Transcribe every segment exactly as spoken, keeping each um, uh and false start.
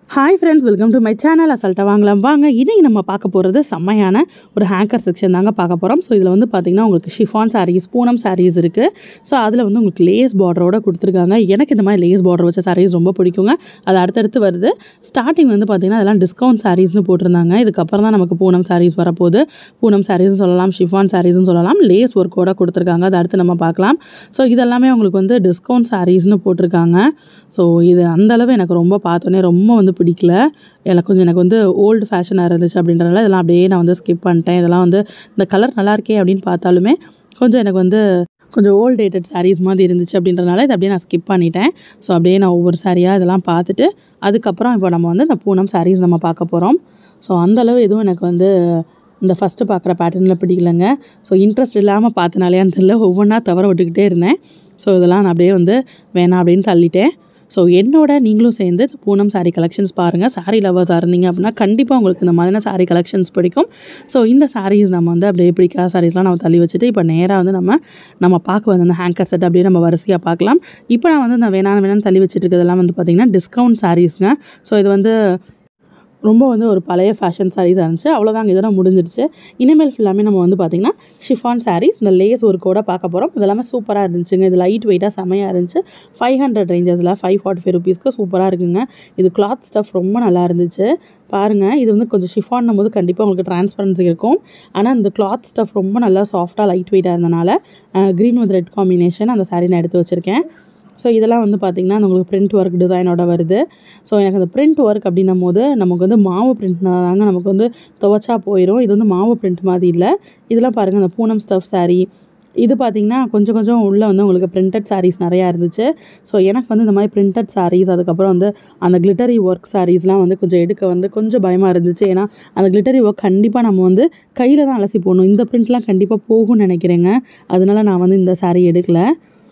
Hi friends, welcome to my channel assaltasamaikalamvaanga. இன்னைக்கு நம்ம பார்க்க போறது செம்மையான ஒரு ஹேங்கர் செக்ஷன் தாங்க பார்க்க போறோம். சோ இதுல வந்து பாத்தீங்கன்னா உங்களுக்கு chiffon sarees, Poonam sarees இருக்கு. சோ அதுல வந்து உங்களுக்கு லேஸ் பார்டரோட கொடுத்திருக்காங்க. எனக்கு இந்த மாதிரி லேஸ் பார்டர் வச்ச sarees ரொம்ப பிடிக்குங்க. அது அடுத்து அடுத்து வருது. ஸ்டார்டிங் வந்து பாத்தீங்கன்னா அதெல்லாம் டிஸ்கவுண்ட் sarees னு போட்டுருந்தாங்க. இதுக்கு அப்புறம் தான் நமக்கு Poonam sarees வரப்போகுது. Poonam sarees சொல்லலாம், chiffon sarees னு சொல்லலாம். லேஸ் வர்க்கோட கொடுத்திருக்காங்க. அது அடுத்து நம்ம பார்க்கலாம். சோ இதெல்லாம் உங்களுக்கு வந்து டிஸ்கவுண்ட் sarees னு போட்டுருக்காங்க. சோ இது அந்த அளவு எனக்கு ரொம்ப பார்த்தோனே ரொம்ப வந்து பிடிக்கல. எனக்கு கொஞ்சம் எனக்கு வந்து ஓல்டு ஃபேஷனாக இருந்துச்சு அப்படின்றனால இதெல்லாம் அப்படியே நான் வந்து ஸ்கிப் பண்ணிட்டேன். இதெல்லாம் வந்து இந்த கலர் நல்லா இருக்கே அப்படின்னு பார்த்தாலுமே கொஞ்சம் எனக்கு வந்து கொஞ்சம் ஓல்டு டேட்டட் சாரீஸ் மாதிரி இருந்துச்சு அப்படின்றனால இதை அப்படியே நான் ஸ்கிப் பண்ணிட்டேன். ஸோ அப்படியே நான் ஒவ்வொரு சாரியாக இதெல்லாம் பார்த்துட்டு அதுக்கப்புறம் இப்போ நம்ம வந்து இந்த பூனம் சாரீஸ் நம்ம பார்க்க போகிறோம். ஸோ அந்தளவு எதுவும் எனக்கு வந்து இந்த ஃபஸ்ட்டு பார்க்குற பேட்டர்னில் பிடிக்கலங்க. ஸோ இன்ட்ரெஸ்ட் இல்லாமல் பார்த்தனாலேயான்னு தெரியல, ஒவ்வொன்றா தவற விட்டுக்கிட்டே இருந்தேன். ஸோ இதெல்லாம் நான் அப்படியே வந்து வேணாம் அப்படின்னு தள்ளிட்டேன். ஸோ என்னோட நீங்களும் சேர்ந்து பூனம் சாரீ கலெக்ஷன்ஸ் பாருங்கள். சாரீ லவர்ஸாக இருந்தீங்க அப்படின்னா கண்டிப்பாக உங்களுக்கு இந்த மாதிரியான சாரீ கலெக்ஷன்ஸ் பிடிக்கும். ஸோ இந்த சாரீஸ் நம்ம வந்து அப்படியே பிடிக்காத சாரீஸ்லாம் நம்ம தள்ளி வச்சுட்டு இப்போ நேராக வந்து நம்ம நம்ம பார்க்க வந்து அந்த ஹேங்கர் செட் அப்படியே நம்ம வரிசையாக பார்க்கலாம். இப்போ நான் வந்து இந்த வேணாம் வேணான்னு தள்ளி வச்சுட்டு இருக்கிறதெல்லாம் வந்து பார்த்திங்கன்னா டிஸ்கவுண்ட் சாரீஸ்ங்க. ஸோ இது வந்து ரொம்ப வந்து ஒரு பழைய ஃபேஷன் சாரீஸாக இருந்துச்சு. அவ்வளோதாங்க, இதெல்லாம் முடிஞ்சிருச்சு. இனிமேல் ஃபுல்லாமே நம்ம வந்து பார்த்திங்கன்னா ஷிஃபான் சாரீஸ் இந்த லேஸ் ஒரு கூட பார்க்க போகிறோம். இதெல்லாமே சூப்பராக இருந்துச்சுங்க. இது லைட் வெயிட்டாக செம்மையாக இருந்துச்சு. ஃபைவ் ஹண்ட்ரட் ரேஞ்சஸில் ஃபைவ் ஃபார்ட்டி ஃபைவ் ருபீஸ்க்கு சூப்பராக இருக்குங்க. இது கிளாத் ஸ்டஃப் ரொம்ப நல்லா இருந்துச்சு பாருங்கள். இது வந்து கொஞ்சம் ஷிஃபான் போது கண்டிப்பாக உங்களுக்கு டிரான்ஸ்பரன்சி இருக்கும். ஆனால் இந்த கிளாத் ஸ்டஃப் ரொம்ப நல்லா சாஃப்டாக லைட் வெயிட்டாக இருந்தனால க்ரீன் வித் ரெட் காம்பினேஷன் அந்த சாரீ நான் எடுத்து வச்சுருக்கேன். ஸோ இதெல்லாம் வந்து பார்த்திங்கன்னா உங்களுக்கு பிரிண்ட் ஒர்க் டிசைனோட வருது. ஸோ எனக்கு அந்த பிரிண்ட் ஒர்க் அப்படின்னும் போது நமக்கு வந்து மாவு பிரிண்ட்னாங்க நமக்கு வந்து துவச்சா போயிடும். இது வந்து மாவு பிரிண்ட் மாதிரி இல்லை. இதெல்லாம் பாருங்கள், அந்த பூனம் ஸ்டஃப் சாரீ இது பார்த்திங்கன்னா கொஞ்சம் கொஞ்சம் உள்ளே வந்து உங்களுக்கு பிரிண்டட் சாரீஸ் நிறையா இருந்துச்சு. ஸோ எனக்கு வந்து இந்த மாதிரி பிரிண்டட் சாரீஸ் அதுக்கப்புறம் வந்து அந்த கிளிட்டரி ஒர்க் சாரீஸ்லாம் வந்து கொஞ்சம் எடுக்க வந்து கொஞ்சம் பயமாக இருந்துச்சு. ஏன்னா அந்த கிளிட்டரி ஒர்க் கண்டிப்பாக நம்ம வந்து கையில் தான் அலசி போடணும். இந்த பிரிண்ட்லாம் கண்டிப்பாக போகும்னு நினைக்கிறேங்க. அதனால நான் வந்து இந்த சாரீ எடுக்கலை.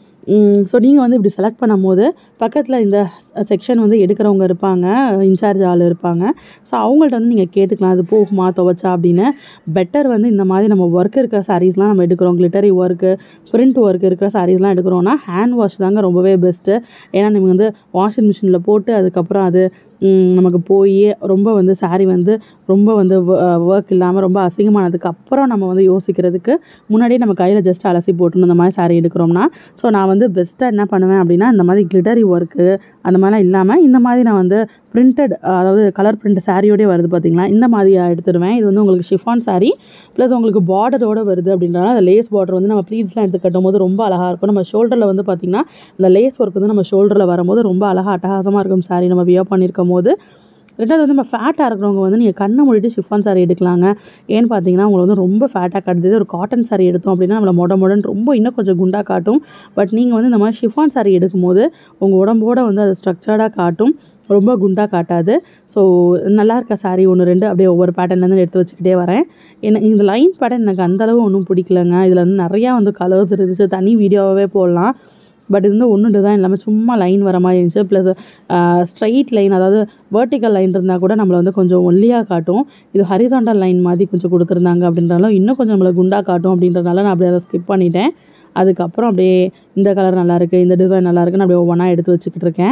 ஸோ நீங்கள் வந்து இப்படி செலக்ட் பண்ணும் போது பக்கத்தில் இந்த செக்ஷன் வந்து எடுக்கிறவங்க இருப்பாங்க, இன்சார்ஜ் ஆள் இருப்பாங்க. ஸோ அவங்கள்ட்ட வந்து நீங்கள் கேட்டுக்கலாம் அது போகுமா துவச்சா அப்படின்னு. பெட்டர் வந்து இந்த மாதிரி நம்ம ஒர்க் இருக்கிற சாரீஸ்லாம் நம்ம எடுக்கிறோம், கிளிட்டரி ஒர்க்கு பிரிண்ட் ஒர்க் இருக்கிற சாரீஸ்லாம் எடுக்கிறோன்னா ஹேண்ட் வாஷ் தாங்க ரொம்பவே பெஸ்ட்டு. ஏன்னா நீங்கள் வந்து வாஷிங் மிஷினில் போட்டு அதுக்கப்புறம் அது நமக்கு போய் ரொம்ப வந்து சாரீ வந்து ரொம்ப வந்து ஒர்க் இல்லாமல் ரொம்ப அசிங்கமானதுக்கு அப்புறம் நம்ம வந்து யோசிக்கிறதுக்கு முன்னாடியே நம்ம கையில் ஜஸ்ட் அலசி போட்டுணும் இந்த மாதிரி சாரீ எடுக்கிறோம்னா. ஸோ நான் வந்து பெஸ்ட்டாக என்ன பண்ணுவேன் அப்படின்னா இந்த மாதிரி கிளிட்டரி ஒர்க்கு அந்த மாதிரிலாம் இல்லாமல் இந்த மாதிரி நான் வந்து பிரிண்டட் அதாவது கலர் பிரிண்ட் சாரியோடய வருது பார்த்திங்களா, இந்த மாதிரி எடுத்துடுவேன். இது வந்து உங்களுக்கு ஷிஃபான் சாரீ ப்ளஸ் உங்களுக்கு பார்டரோடு வருது அப்படின்றனால அந்த லேஸ் பார்டர் வந்து நம்ம ப்ளீட்ஸ்லாம் எடுத்து கட்டும் போது ரொம்ப அழகாக இருக்கும். நம்ம ஷோல்டரில் வந்து பார்த்திங்கன்னா இந்த லேஸ் ஒர்க் வந்து நம்ம ஷோல்டரில் வரும்போது ரொம்ப அழகாக அட்டகாசமாக இருக்கும் சாரீ நம்ம வியர் பண்ணியிருக்கும் போது. ரெண்டாவது வந்து நம்ம ஃபேட்டாக இருக்கிறவங்க வந்து நீங்கள் கண்ணை மூடிட்டு ஷிஃபான் சாரீ எடுக்கலாங்க. ஏன்னு பார்த்தீங்கன்னா உங்களை வந்து ரொம்ப ஃபேட்டாக காட்டுது. ஒரு காட்டன் சாரீ எடுத்தோம் அப்படின்னா நம்மளை மொட மொடன்னு ரொம்ப இன்னும் கொஞ்சம் குண்டாக காட்டும். பட் நீங்கள் வந்து இந்த மாதிரி ஷிஃபான் சாரீ எடுக்கும்போது உங்கள் உடம்போட வந்து அது ஸ்ட்ரக்சர்டாக காட்டும், ரொம்ப குண்டாக காட்டாது. ஸோ நல்லா இருக்க சாரீ ஒன்று ரெண்டு அப்படியே ஒவ்வொரு பேட்டர்ன்லேருந்து எடுத்து வச்சுக்கிட்டே வரேன். என்ன இந்த லைன் பேட்டர்ன் எனக்கு அந்தளவு ஒன்றும் பிடிக்கலங்க. இதில் வந்து நிறையா வந்து கலர்ஸ் இருந்துச்சு, தனி வீடியோவாகவே போடலாம். பட் இது வந்து ஒன்றும் டிசைன் இல்லாமல் சும்மா லைன் வர மாதிரி இருந்துச்சு. ப்ளஸ் ஸ்ட்ரைட் லைன் அதாவது வேர்ட்டிக்கல் லைன் இருந்தால் கூட நம்மளை வந்து கொஞ்சம் ஒல்லியாக காட்டும். இது ஹரிசாண்டல் லைன் மாதிரி கொஞ்சம் கொடுத்துருந்தாங்க அப்படின்றனால இன்னும் கொஞ்சம் நம்மளை குண்டாக காட்டும் அப்படின்றனால நான் அப்படியே அதை ஸ்கிப் பண்ணிட்டேன். அதுக்கப்புறம் அப்படியே இந்த கலர் நல்லாயிருக்கு, இந்த டிசைன் நல்லாயிருக்குன்னு அப்படியே ஒவ்வொன்றா எடுத்து வச்சுக்கிட்டு இருக்கேன்.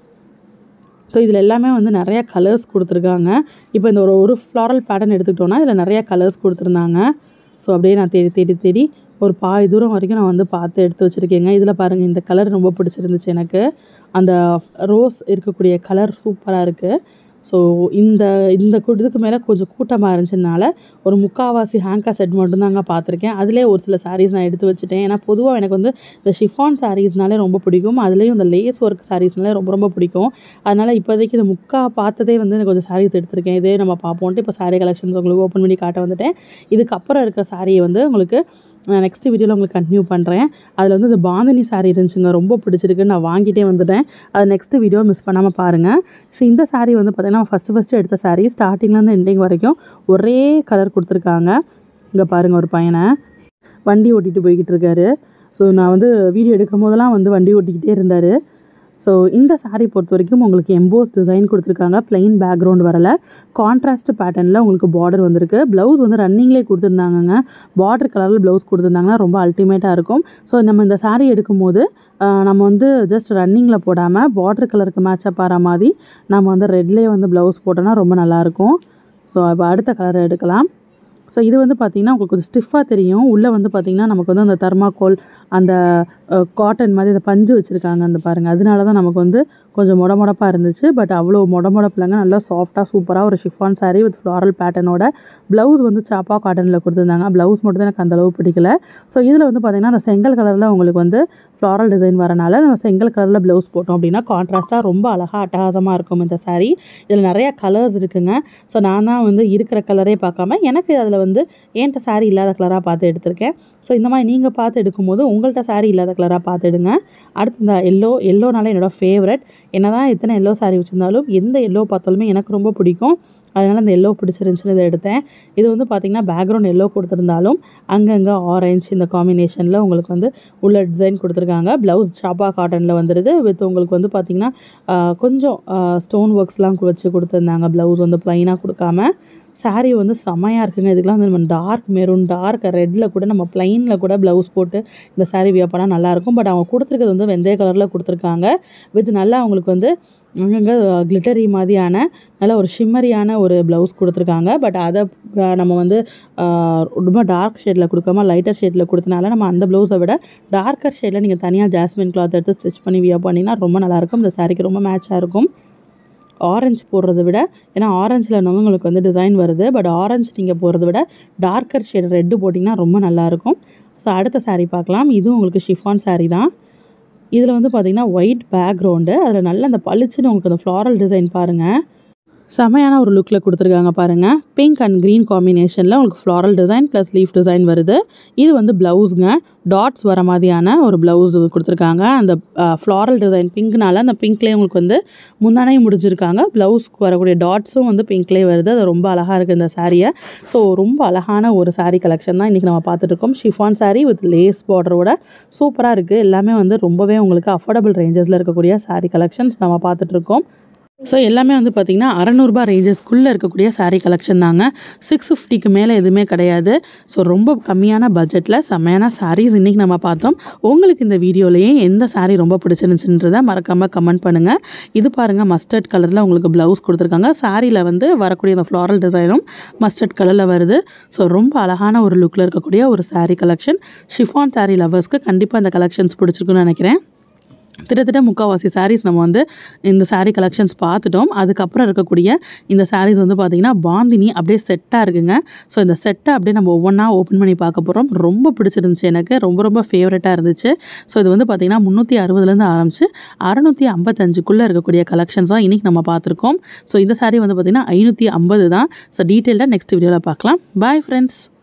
ஸோ இதில் எல்லாமே வந்து நிறையா கலர்ஸ் கொடுத்துருக்காங்க. இப்போ இந்த ஒரு ஒரு ஃப்ளாரல் பேட்டர்ன் எடுத்துக்கிட்டோன்னா இதில் நிறையா கலர்ஸ் கொடுத்துருந்தாங்க. ஸோ அப்படியே நான் தேடி தேடி தேடி ஒரு பாதி தூரம் வரைக்கும் நான் வந்து பார்த்து எடுத்து வச்சுருக்கேங்க. இதில் பாருங்கள், இந்த கலர் ரொம்ப பிடிச்சிருந்துச்சு எனக்கு. அந்த ரோஸ் இருக்கக்கூடிய கலர் சூப்பராக இருக்குது. ஸோ இந்த இந்த இதுக்கு மேலே கொஞ்சம் கூட்டமாக இருந்துச்சுனால ஒரு முக்கால்வாசி ஹேங்கர் செட் மட்டும்தாங்க பார்த்துருக்கேன். அதிலே ஒரு சில சாரீஸ் நான் எடுத்து வச்சுட்டேன். ஏன்னா பொதுவாக எனக்கு வந்து இந்த ஷிஃபான் சாரீஸ்னாலே ரொம்ப பிடிக்கும். அதுலேயும் இந்த லேஸ் ஒர்க் சாரீஸ்னாலே ரொம்ப ரொம்ப பிடிக்கும். அதனால் இப்போதைக்கு இந்த முக்கா பார்த்ததே வந்து எனக்கு கொஞ்சம் சாரீஸ் எடுத்திருக்கேன். இதே நம்ம பார்ப்போன்ட்டு இப்போ சாரீ கலெக்ஷன்ஸ் உங்களுக்கு ஓப்பன் பண்ணி காட்ட வந்துட்டேன். இதுக்கப்புறம் இருக்கிற சாரியை வந்து உங்களுக்கு நான் நெக்ஸ்ட் வீடியோவில் உங்களுக்கு கண்டினியூ பண்ணுறேன். அதில் வந்து இந்த பாந்தினி சாரீ இருந்துச்சுங்க, ரொம்ப பிடிச்சிருக்குன்னு நான் வாங்கிட்டே வந்துட்டேன். அது நெக்ஸ்ட் வீடியோ மிஸ் பண்ணாமல் பாருங்கள். ஸோ இந்த சாரீ வந்து பார்த்திங்கன்னா ஃபஸ்ட்டு ஃபஸ்ட்டு எடுத்த சாரீ ஸ்டார்டிங்லேருந்து எண்டிங் வரைக்கும் ஒரே கலர் கொடுத்துருக்காங்க. இங்கே பாருங்கள், ஒரு பையனை வண்டி ஓட்டிகிட்டு போய்கிட்டு இருக்காரு. ஸோ நான் வந்து வீடியோ எடுக்கும் போதெல்லாம் வந்து வண்டி ஓட்டிக்கிட்டே இருந்தார். ஸோ இந்த சாரீ பொறுத்த வரைக்கும் உங்களுக்கு எம்போஸ் டிசைன் கொடுத்துருக்காங்க. பிளெயின் பேக்ரவுண்ட் வரலை, கான்ட்ராஸ்ட் பேட்டர்னில் உங்களுக்கு பார்டர் வந்திருக்கு. ப்ளவுஸ் வந்து ரன்னிங்லேயே கொடுத்துருந்தாங்கங்க. பார்டர் கலரில் ப்ளவுஸ் கொடுத்துருந்தாங்கன்னா ரொம்ப அல்டிமேட்டாக இருக்கும். ஸோ நம்ம இந்த சாரீ எடுக்கும்போது நம்ம வந்து ஜஸ்ட் ரன்னிங்கில் போடாமல் பார்டர் கலருக்கு மேட்சப் ஆகிற மாதிரி நம்ம வந்து ரெட்லேயே வந்து ப்ளவுஸ் போட்டோன்னா ரொம்ப நல்லாயிருக்கும். ஸோ இப்போ அடுத்த கலரை எடுக்கலாம். ஸோ இது வந்து பார்த்திங்கன்னா உங்களுக்கு கொஞ்சம் ஸ்டிஃபாக தெரியும். உள்ளே வந்து பார்த்திங்கன்னா நமக்கு வந்து அந்த தர்மாக்கோல் அந்த காட்டன் மாதிரி அந்த பஞ்சு வச்சுருக்காங்க அந்த பாருங்கள். அதனால தான் நமக்கு வந்து கொஞ்சம் மொட மொடப்பாக இருந்துச்சு. பட் அவ்வளோ மொட மொடப்பில்லைங்க, நல்லா சாஃப்டாக சூப்பராக ஒரு ஷிஃபான் சாரீ வித் ஃப்ளாரல் பேட்டர்னோட. ப்ளவுஸ் வந்து சாப்பா காட்டனில் கொடுத்துருந்தாங்க. ப்ளவுஸ் மட்டும் தான் எனக்கு அந்தளவு பிடிக்கல. ஸோ இதில் வந்து பார்த்திங்கன்னா அந்த செங்கல் கலரில் உங்களுக்கு வந்து ஃப்ளாரல் டிசைன் வரனால நம்ம செங்கல் கலரில் ப்ளவுஸ் போட்டோம் அப்படின்னா கான்ட்ராஸ்ட்டாக ரொம்ப அழகாக அட்டகாசமாக இருக்கும் இந்த சாரீ. இதில் நிறையா கலர்ஸ் இருக்குங்க. ஸோ நான் தான் வந்து இருக்கிற கலரே பார்க்காம எனக்கு அதில் வந்து என்கிட்ட சாரீ இல்லாத கலராக பார்த்து எடுத்திருக்கேன். ஸோ இந்த மாதிரி நீங்கள் பார்த்து எடுக்கும்போது உங்கள்கிட்ட சாரீ இல்லாத கலராக பார்த்து எடுங்க. அடுத்து இந்த எல்லோ எல்லோனால என்னோடய ஃபேவரட். என்ன தான் எத்தனை எல்லோ சாரீ வச்சுருந்தாலும் எந்த எல்லோ பார்த்தாலுமே எனக்கு ரொம்ப பிடிக்கும். அதனால் அந்த எல்லோ பிடிச்சிருந்துச்சுன்னு இதை எடுத்தேன். இது வந்து பார்த்திங்கன்னா பேக்ரவுண்ட் எல்லோ கொடுத்துருந்தாலும் அங்கங்கே ஆரஞ்ச் இந்த காம்பினேஷனில் உங்களுக்கு வந்து உள்ள டிசைன் கொடுத்துருக்காங்க. ப்ளவுஸ் சாப்பா காட்டனில் வந்துடுது. வித் உங்களுக்கு வந்து பார்த்திங்கன்னா கொஞ்சம் ஸ்டோன் ஒர்க்ஸ்லாம் வச்சு கொடுத்துருந்தாங்க. ப்ளவுஸ் வந்து ப்ளைனாக கொடுக்காம. சாரீ வந்து செமையாக இருக்குங்க. இதுக்கெலாம் வந்து நம்ம டார்க் மெரூன் டார்க் ரெட்டில் கூட நம்ம ப்ளைனில் கூட ப்ளவுஸ் போட்டு இந்த சாரீ வியர் பண்ணால் நல்லாயிருக்கும். பட் அவங்க கொடுத்துருக்கிறது வந்து வெந்தய கலரில் கொடுத்துருக்காங்க. வித் நல்லா அவங்களுக்கு வந்து அங்கங்கே கிளிட்டரி மாதிரியான நல்ல ஒரு ஷிம்மரியான ஒரு ப்ளவுஸ் கொடுத்துருக்காங்க. பட் அதை நம்ம வந்து ரொம்ப டார்க் ஷேடில் கொடுக்காம லைட்டர் ஷேடில் கொடுத்தனால நம்ம அந்த ப்ளவுஸை விட டார்க்கர் ஷேடில் நீங்கள் தனியாக ஜாஸ்மின் கிளாத் எடுத்து ஸ்டிச் பண்ணி வியர் பண்ணிங்கன்னா ரொம்ப நல்லாயிருக்கும். இந்த சாரீக்கு ரொம்ப மேட்சாக இருக்கும். ஆரஞ்சு போடுறத விட, ஏன்னா ஆரஞ்சில் உங்களுக்கு வந்து டிசைன் வருது. பட் ஆரஞ்சு நீங்கள் போடுறத விட டார்க்கர் ஷேடு ரெட்டு போட்டிங்கன்னா ரொம்ப நல்லாயிருக்கும். ஸோ அடுத்த சாரீ பார்க்கலாம். இதுவும் உங்களுக்கு ஷிஃபான் சாரீ தான். இதில் வந்து பார்த்திங்கன்னா ஒயிட் பேக்ரவுண்டு, அதில் நல்ல அந்த பளிச்சுன்னு உங்களுக்கு அந்த ஃப்ளாரல் டிசைன் பாருங்கள், செமையான ஒரு லுக்கில் கொடுத்துருக்காங்க பாருங்கள். பிங்க் அண்ட் க்ரீன் காம்பினேஷனில் உங்களுக்கு floral design plus leaf design வருது. இது வந்து ப்ளவுஸுங்க. டாட்ஸ் வர மாதிரியான ஒரு ப்ளவுஸ் கொடுத்துருக்காங்க. அந்த ஃப்ளாரல் டிசைன் பிங்க்னால அந்த பிங்க்லேயே உங்களுக்கு வந்து முந்தானையும் முடிஞ்சிருக்காங்க. ப்ளவுஸ்க்கு வரக்கூடிய டாட்ஸும் வந்து பிங்க்லேயே வருது. அது ரொம்ப அழகாக இருக்குது இந்த சாரியை. ஸோ ரொம்ப அழகான ஒரு சாரீ கலெக்ஷன் தான் இன்றைக்கி நம்ம பார்த்துட்ருக்கோம். ஷிஃபான் சாரீ வித் லேஸ் பார்டரோட சூப்பராக இருக்குது. எல்லாமே வந்து ரொம்பவே உங்களுக்கு அஃபோர்டபுள் ரேஞ்சஸில் இருக்கக்கூடிய சாரீ கலெக்ஷன்ஸ் நம்ம பார்த்துட்ருக்கோம். ஸோ எல்லாமே வந்து பார்த்திங்கன்னா அறநூறுபா ரேஞ்சஸ்க்குள்ளே இருக்கக்கூடிய சாரீ கலெக்ஷன் தாங்க. சிக்ஸ் ஃபிஃப்டிக்கு மேலே எதுவுமே கிடையாது. ஸோ ரொம்ப கம்மியான பட்ஜெட்டில் செம்மையான சாரீஸ் இன்றைக்கி நம்ம பார்த்தோம். உங்களுக்கு இந்த வீடியோலேயே எந்த சாரீ ரொம்ப பிடிச்சிருந்துச்சுன்றதை மறக்காமல் கமெண்ட் பண்ணுங்கள். இது பாருங்கள், மஸ்டர்ட் கலரில் உங்களுக்கு ப்ளவுஸ் கொடுத்துருக்காங்க. சாரியில் வந்து வரக்கூடிய அந்த ஃப்ளாரல் டிசைனும் மஸ்டர்ட் கலரில் வருது. ஸோ ரொம்ப அழகான ஒரு லுக்கில் இருக்கக்கூடிய ஒரு சாரீ கலெக்ஷன். ஷிஃபான் சாரீ லவர்ஸ்க்கு கண்டிப்பாக இந்த கலெக்ஷன்ஸ் பிடிச்சிருக்குன்னு நினைக்கிறேன். திட்டத்தட்ட முக்கால்வாசி சாரீஸ் நம்ம வந்து இந்த சாரீ கலெக்ஷன்ஸ் பார்த்துட்டோம். அதுக்கப்புறம் இருக்கக்கூடிய இந்த சாரீஸ் வந்து பார்த்திங்கன்னா பாந்தினி அப்படியே செட்டாக இருக்குங்க. ஸோ இந்த செட்டை அப்படியே நம்ம ஒவ்வொன்றா ஓப்பன் பண்ணி பார்க்க போகிறோம். ரொம்ப பிடிச்சிருந்துச்சு எனக்கு, ரொம்ப ரொம்ப ஃபேவரட்டாக இருந்துச்சு. ஸோ இது வந்து பார்த்திங்கன்னா முந்நூற்றி அறுபதுலேருந்து ஆரம்பிச்சு அறுநூற்றி ஐம்பத்தஞ்சுக்குள்ளே இருக்கக்கூடிய கலெக்ஷன்ஸ் தான் இன்றைக்கி நம்ம பார்த்துருக்கோம். ஸோ இந்த சாரீ வந்து பார்த்திங்கன்னா ஐநூற்றி ஐம்பது தான். ஸோ டீட்டெயில்டாக நெக்ஸ்ட் வீடியோவில் பார்க்கலாம். Bye friends.